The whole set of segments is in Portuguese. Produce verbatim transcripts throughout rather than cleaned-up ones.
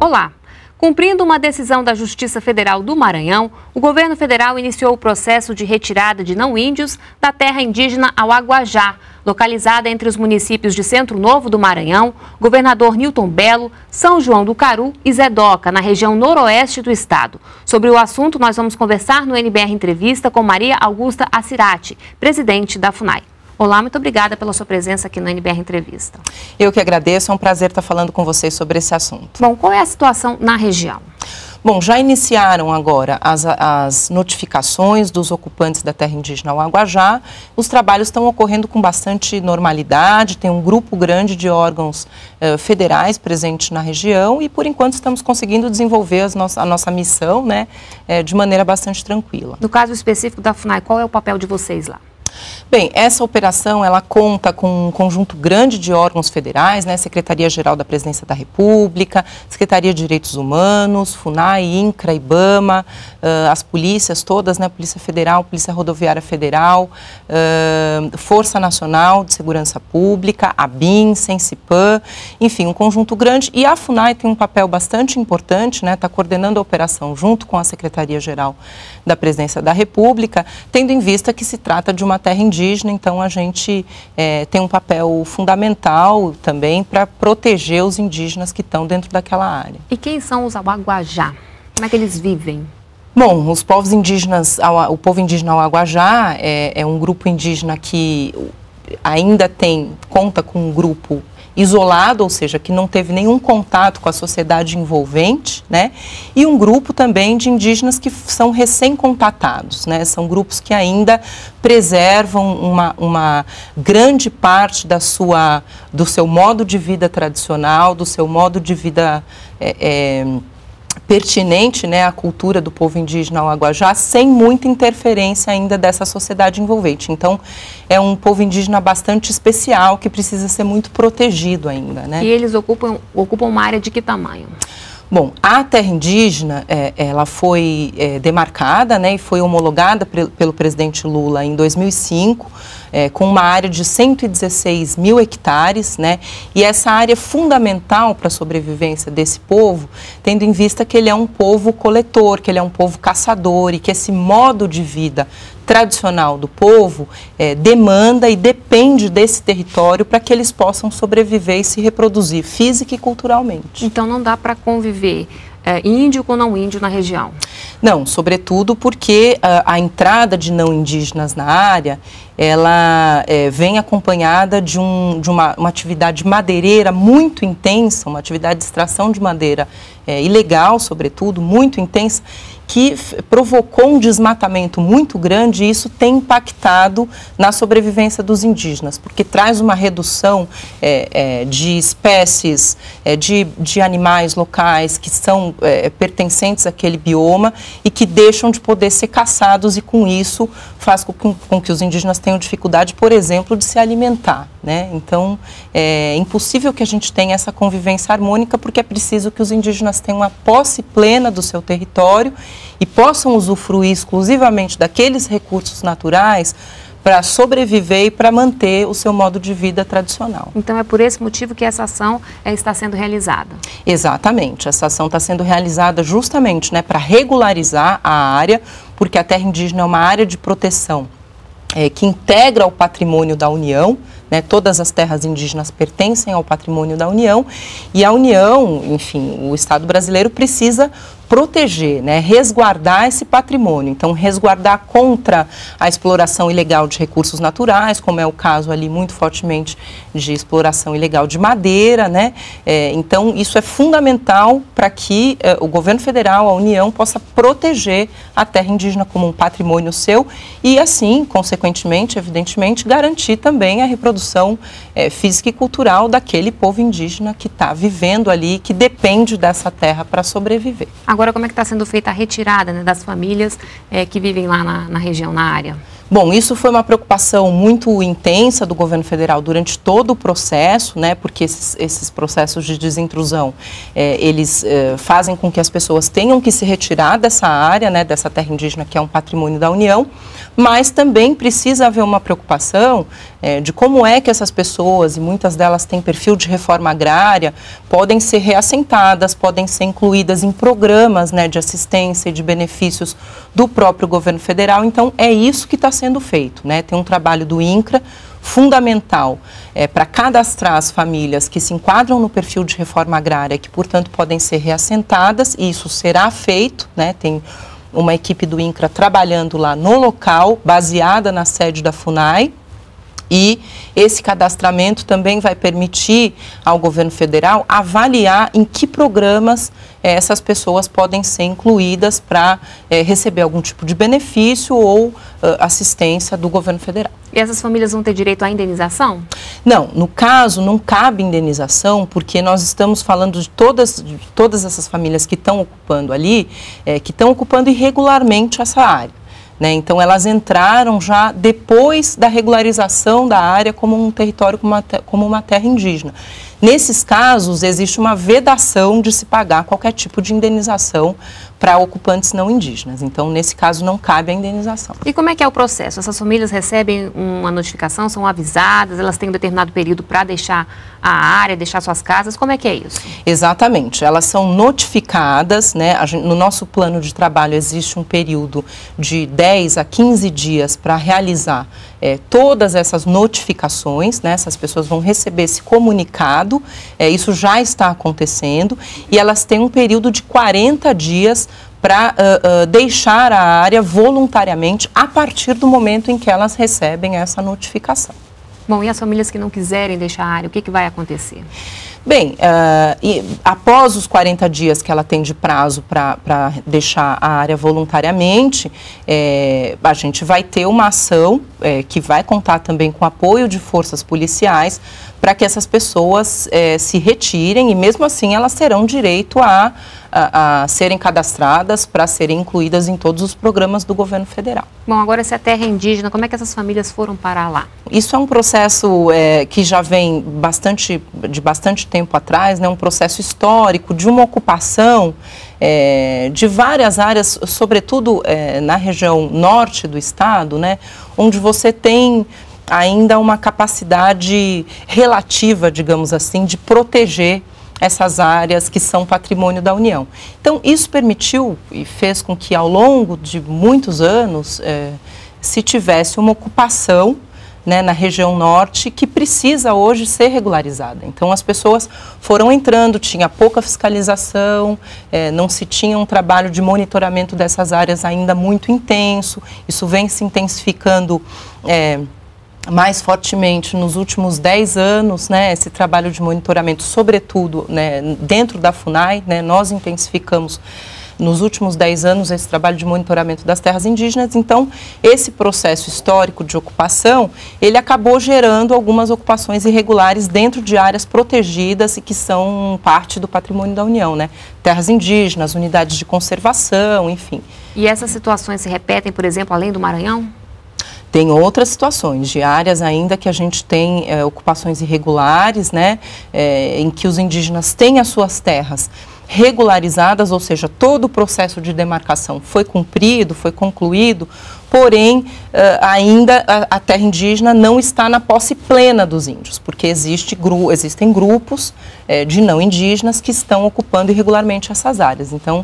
Olá! Cumprindo uma decisão da Justiça Federal do Maranhão, o governo federal iniciou o processo de retirada de não-índios da terra indígena Auaguajá, localizada entre os municípios de Centro Novo do Maranhão, Governador Newton Belo, São João do Caru e Zedoca, na região noroeste do estado. Sobre o assunto, nós vamos conversar no N B R Entrevista com Maria Augusta Acirati, presidente da FUNAI. Olá, muito obrigada pela sua presença aqui no N B R Entrevista. Eu que agradeço, é um prazer estar falando com vocês sobre esse assunto. Bom, qual é a situação na região? Bom, já iniciaram agora as, as notificações dos ocupantes da terra indígena Auaguajá. Os trabalhos estão ocorrendo com bastante normalidade, tem um grupo grande de órgãos eh, federais presentes na região e, por enquanto, estamos conseguindo desenvolver as no a nossa missão, né, eh, de maneira bastante tranquila. No caso específico da FUNAI, qual é o papel de vocês lá? Bem, essa operação, ela conta com um conjunto grande de órgãos federais, né, Secretaria-Geral da Presidência da República, Secretaria de Direitos Humanos, FUNAI, INCRA, IBAMA, uh, as polícias todas, né, Polícia Federal, Polícia Rodoviária Federal, uh, Força Nacional de Segurança Pública, a BIM, Sensipan, enfim, um conjunto grande. E a FUNAI tem um papel bastante importante, né, está coordenando a operação junto com a Secretaria-Geral da Presidência da República, tendo em vista que se trata de uma terra indígena, então a gente é, tem um papel fundamental também para proteger os indígenas que estão dentro daquela área. E quem são os Auaguajá? Como é que eles vivem? Bom, os povos indígenas, o povo indígena Auaguajá é, é um grupo indígena que ainda tem, conta com um grupo isolado, ou seja, que não teve nenhum contato com a sociedade envolvente, né? E um grupo também de indígenas que são recém-contatados, né? São grupos que ainda preservam uma, uma grande parte da sua, do seu modo de vida tradicional, do seu modo de vida é, é, pertinente, né, à cultura do povo indígena Auaguajá, sem muita interferência ainda dessa sociedade envolvente. Então, é um povo indígena bastante especial, que precisa ser muito protegido ainda, né? E eles ocupam, ocupam uma área de que tamanho? Bom, a terra indígena, é, ela foi é, demarcada, né, e foi homologada pelo, pelo presidente Lula em dois mil e cinco, é, com uma área de cento e dezesseis mil hectares, né, e essa área é fundamental para a sobrevivência desse povo, tendo em vista que ele é um povo coletor, que ele é um povo caçador e que esse modo de vida tradicional do povo é, demanda e depende desse território para que eles possam sobreviver e se reproduzir física e culturalmente. Então não dá para conviver é, índio com não índio na região? Não, sobretudo porque a, a entrada de não indígenas na área, ela é, vem acompanhada de, um, de uma, uma atividade madeireira muito intensa, uma atividade de extração de madeira é, ilegal, sobretudo, muito intensa, que provocou um desmatamento muito grande e isso tem impactado na sobrevivência dos indígenas, porque traz uma redução é, é, de espécies, é, de, de animais locais que são é, pertencentes àquele bioma e que deixam de poder ser caçados e com isso faz com, com que os indígenas tenham dificuldade, por exemplo, de se alimentar, né? Então, é impossível que a gente tenha essa convivência harmônica porque é preciso que os indígenas tenham a posse plena do seu território e possam usufruir exclusivamente daqueles recursos naturais para sobreviver e para manter o seu modo de vida tradicional. Então é por esse motivo que essa ação é, está sendo realizada? Exatamente, essa ação está sendo realizada justamente, né, para regularizar a área, porque a terra indígena é uma área de proteção é, que integra o patrimônio da União, né, todas as terras indígenas pertencem ao patrimônio da União e a União, enfim, o Estado brasileiro precisa proteger, né, resguardar esse patrimônio. Então, resguardar contra a exploração ilegal de recursos naturais, como é o caso ali muito fortemente de exploração ilegal de madeira, né? É, então, isso é fundamental para que é, o governo federal, a União, possa proteger a terra indígena como um patrimônio seu e, assim, consequentemente, evidentemente, garantir também a reprodução é, física e cultural daquele povo indígena que está vivendo ali, que depende dessa terra para sobreviver. Agora, como é que está sendo feita a retirada, né, das famílias é, que vivem lá na, na região, na área? Bom, isso foi uma preocupação muito intensa do governo federal durante todo o processo, né, porque esses, esses processos de desintrusão, é, eles é, fazem com que as pessoas tenham que se retirar dessa área, né, dessa terra indígena que é um patrimônio da União, mas também precisa haver uma preocupação é, de como é que essas pessoas, e muitas delas têm perfil de reforma agrária, podem ser reassentadas, podem ser incluídas em programas, né, de assistência e de benefícios do próprio governo federal. Então, é isso que está sendo feito, né? Tem um trabalho do INCRA fundamental é, para cadastrar as famílias que se enquadram no perfil de reforma agrária, que, portanto, podem ser reassentadas, e isso será feito, né? Tem uma equipe do INCRA trabalhando lá no local, baseada na sede da FUNAI, e esse cadastramento também vai permitir ao governo federal avaliar em que programas eh, essas pessoas podem ser incluídas para eh, receber algum tipo de benefício ou uh, assistência do governo federal. E essas famílias vão ter direito à indenização? Não, no caso não cabe indenização, porque nós estamos falando de todas, de todas essas famílias que estão ocupando ali, eh, que estão ocupando irregularmente essa área. Né? Então, elas entraram já depois da regularização da área como um território, como uma, como uma terra indígena. Nesses casos, existe uma vedação de se pagar qualquer tipo de indenização para ocupantes não indígenas. Então, nesse caso, não cabe a indenização. E como é que é o processo? Essas famílias recebem uma notificação, são avisadas, elas têm um determinado período para deixar a área, deixar suas casas, como é que é isso? Exatamente, elas são notificadas, né? A gente, no nosso plano de trabalho existe um período de dez a quinze dias para realizar é, todas essas notificações, né? Essas pessoas vão receber esse comunicado, é, isso já está acontecendo, e elas têm um período de quarenta dias para uh, uh, deixar a área voluntariamente a partir do momento em que elas recebem essa notificação. Bom, e as famílias que não quiserem deixar a área, o que, que vai acontecer? Bem, uh, e após os quarenta dias que ela tem de prazo para deixar a área voluntariamente, é, a gente vai ter uma ação é, que vai contar também com apoio de forças policiais para que essas pessoas é, se retirem, e mesmo assim elas terão direito a, a, a serem cadastradas para serem incluídas em todos os programas do governo federal. Bom, agora se a terra é indígena, como é que essas famílias foram parar lá? Isso é um processo é, que já vem bastante, de bastante tempo atrás, né, um processo histórico de uma ocupação é, de várias áreas, sobretudo é, na região norte do estado, né, onde você tem ainda uma capacidade relativa, digamos assim, de proteger essas áreas que são patrimônio da União. Então, isso permitiu e fez com que, ao longo de muitos anos, é, se tivesse uma ocupação, né, na região norte, que precisa hoje ser regularizada. Então, as pessoas foram entrando, tinha pouca fiscalização, é, não se tinha um trabalho de monitoramento dessas áreas ainda muito intenso, isso vem se intensificando é, mais fortemente nos últimos dez anos, né, esse trabalho de monitoramento, sobretudo, né, dentro da FUNAI, né, nós intensificamos nos últimos dez anos esse trabalho de monitoramento das terras indígenas. Então, esse processo histórico de ocupação, ele acabou gerando algumas ocupações irregulares dentro de áreas protegidas e que são parte do patrimônio da União, né, terras indígenas, unidades de conservação, enfim. E essas situações se repetem, por exemplo, além do Maranhão? Tem outras situações de áreas ainda que a gente tem é, ocupações irregulares, né, é, em que os indígenas têm as suas terras regularizadas, ou seja, todo o processo de demarcação foi cumprido, foi concluído, porém, uh, ainda a, a terra indígena não está na posse plena dos índios, porque existe, gru, existem grupos é, de não indígenas que estão ocupando irregularmente essas áreas. Então,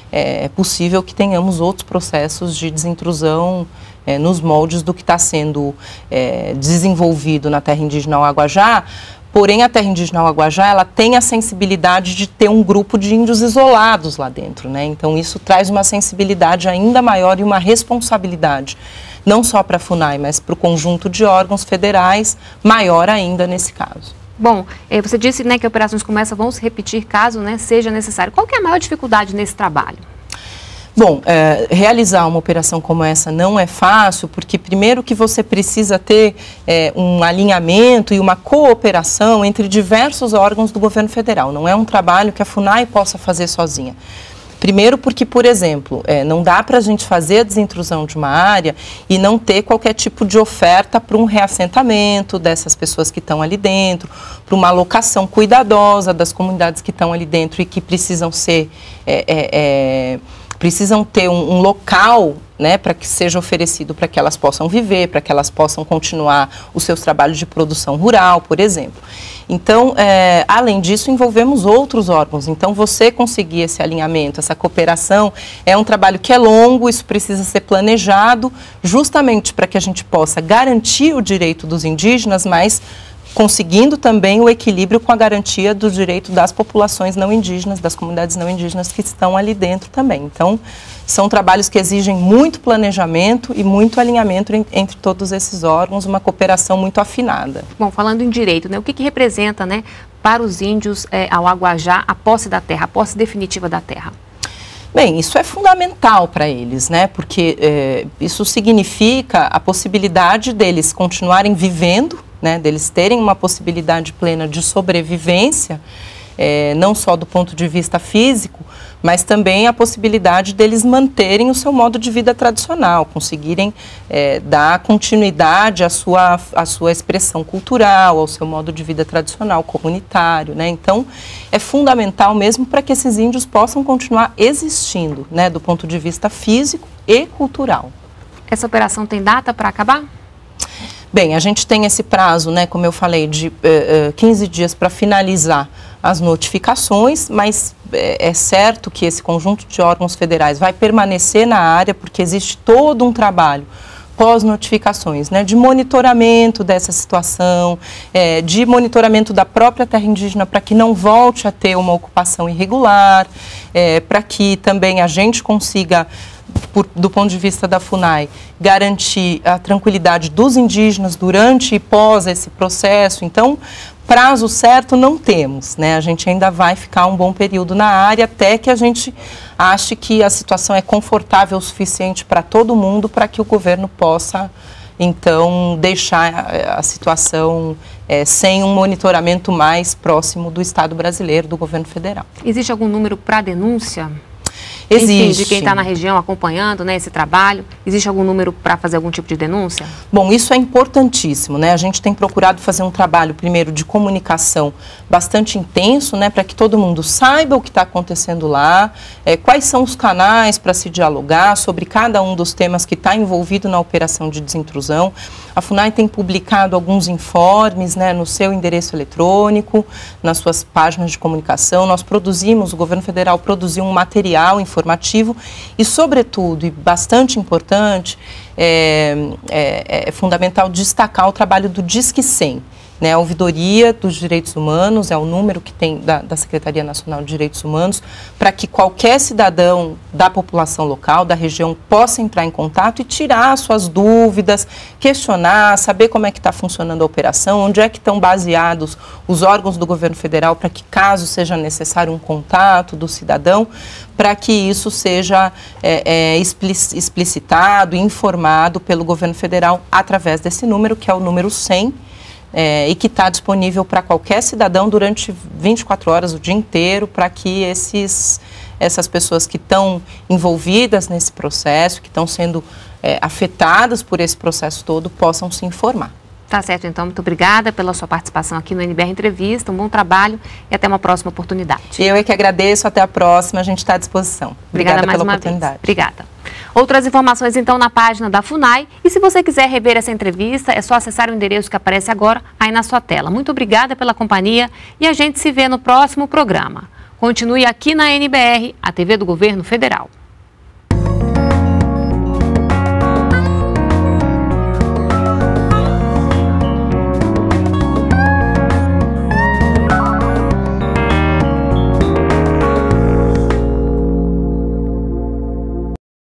é possível que tenhamos outros processos de desintrusão é, nos moldes do que está sendo é, desenvolvido na terra indígena Auaguajá. Porém, a terra indígena Auaguajá, ela tem a sensibilidade de ter um grupo de índios isolados lá dentro, né? Então, isso traz uma sensibilidade ainda maior e uma responsabilidade, não só para a FUNAI, mas para o conjunto de órgãos federais, maior ainda nesse caso. Bom, você disse, né, que operações como essa vão se repetir caso, né, seja necessário. Qual que é a maior dificuldade nesse trabalho? Bom, é, realizar uma operação como essa não é fácil, porque primeiro que você precisa ter é, um alinhamento e uma cooperação entre diversos órgãos do governo federal. Não é um trabalho que a FUNAI possa fazer sozinha. Primeiro porque, por exemplo, é, não dá para a gente fazer a desintrusão de uma área e não ter qualquer tipo de oferta para um reassentamento dessas pessoas que estão ali dentro, para uma alocação cuidadosa das comunidades que estão ali dentro e que precisam ser, é, é, é, precisam ter um, um local, né, para que seja oferecido para que elas possam viver, para que elas possam continuar os seus trabalhos de produção rural, por exemplo. Então, é, além disso, envolvemos outros órgãos. Então, você conseguir esse alinhamento, essa cooperação, é um trabalho que é longo, isso precisa ser planejado, justamente para que a gente possa garantir o direito dos indígenas, mas conseguindo também o equilíbrio com a garantia do direito das populações não indígenas, das comunidades não indígenas que estão ali dentro também. Então, são trabalhos que exigem muito planejamento e muito alinhamento entre todos esses órgãos, uma cooperação muito afinada. Bom, falando em direito, né, o que, que representa, né, para os índios é, ao Aguajá a posse da terra, a posse definitiva da terra? Bem, isso é fundamental para eles, né? Porque é, isso significa a possibilidade deles continuarem vivendo, né? Deles terem uma possibilidade plena de sobrevivência, é, não só do ponto de vista físico, mas também a possibilidade deles manterem o seu modo de vida tradicional, conseguirem é, dar continuidade à sua, à sua expressão cultural, ao seu modo de vida tradicional, comunitário, né? Então, é fundamental mesmo para que esses índios possam continuar existindo, né, do ponto de vista físico e cultural. Essa operação tem data para acabar? Bem, a gente tem esse prazo, né, como eu falei, de uh, quinze dias para finalizar as notificações, mas é, é certo que esse conjunto de órgãos federais vai permanecer na área, porque existe todo um trabalho pós-notificações, né, de monitoramento dessa situação, é, de monitoramento da própria terra indígena para que não volte a ter uma ocupação irregular, é, para que também a gente consiga, Por, do ponto de vista da FUNAI, garantir a tranquilidade dos indígenas durante e pós esse processo. Então, prazo certo não temos, né? A gente ainda vai ficar um bom período na área até que a gente ache que a situação é confortável o suficiente para todo mundo para que o governo possa, então, deixar a, a situação é, sem um monitoramento mais próximo do Estado brasileiro, do governo federal. Existe algum número para denúncia? Existe. Enfim, de quem está na região acompanhando, né, esse trabalho, existe algum número para fazer algum tipo de denúncia? Bom, isso é importantíssimo, né? A gente tem procurado fazer um trabalho, primeiro, de comunicação bastante intenso, né, para que todo mundo saiba o que está acontecendo lá, é, quais são os canais para se dialogar sobre cada um dos temas que está envolvido na operação de desintrusão. A FUNAI tem publicado alguns informes, né, no seu endereço eletrônico, nas suas páginas de comunicação. Nós produzimos, o governo federal produziu um material informativo e, sobretudo, e bastante importante, é, é, é fundamental destacar o trabalho do Disque cem. Né, a Ouvidoria dos Direitos Humanos é o número que tem da, da Secretaria Nacional de Direitos Humanos, para que qualquer cidadão da população local, da região, possa entrar em contato e tirar suas dúvidas, questionar, saber como é que está funcionando a operação, onde é que estão baseados os órgãos do governo federal, para que, caso seja necessário um contato do cidadão, para que isso seja é, é, explicitado e informado pelo governo federal através desse número, que é o número cem, É, e que está disponível para qualquer cidadão durante vinte e quatro horas, o dia inteiro, para que esses, essas pessoas que estão envolvidas nesse processo, que estão sendo é, afetadas por esse processo todo, possam se informar. Tá certo, então. Muito obrigada pela sua participação aqui no N B R Entrevista. Um bom trabalho e até uma próxima oportunidade. Eu é que agradeço. Até a próxima. A gente está à disposição. Obrigada, Obrigada mais pela uma oportunidade. Vez. Obrigada. Outras informações, então, na página da FUNAI. E se você quiser rever essa entrevista, é só acessar o endereço que aparece agora aí na sua tela. Muito obrigada pela companhia e a gente se vê no próximo programa. Continue aqui na N B R, a T V do Governo Federal.